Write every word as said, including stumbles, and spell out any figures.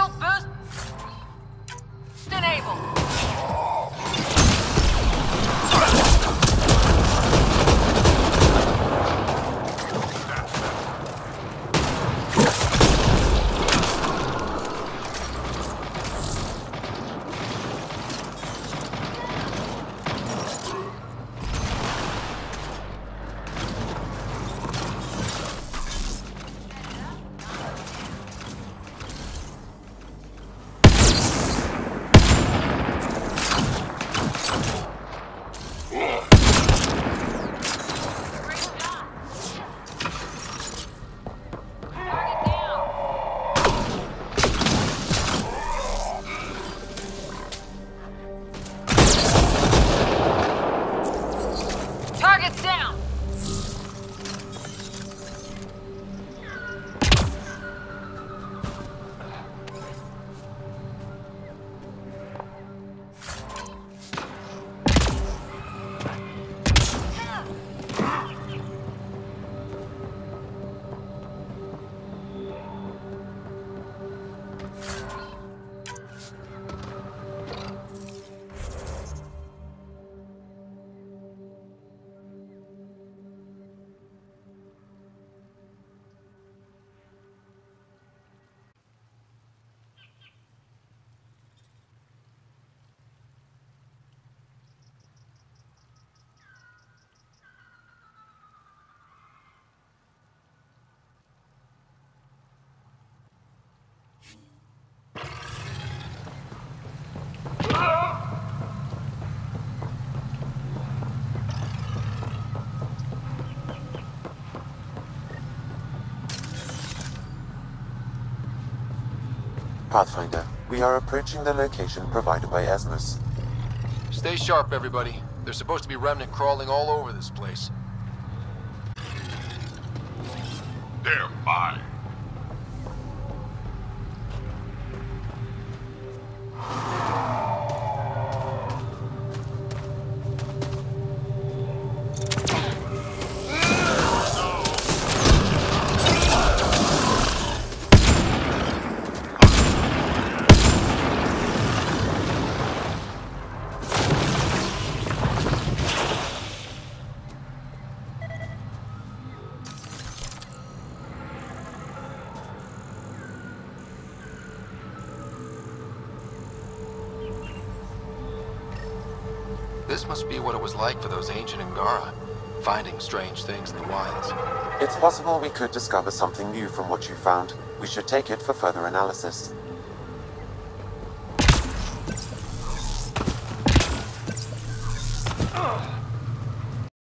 Shield boost enabled. Target's down! Pathfinder, we are approaching the location provided by Asmus. Stay sharp, everybody. There's supposed to be Remnant crawling all over this place. They're mine. This must be what it was like for those ancient Angara, finding strange things in the wilds. It's possible we could discover something new from what you found. We should take it for further analysis.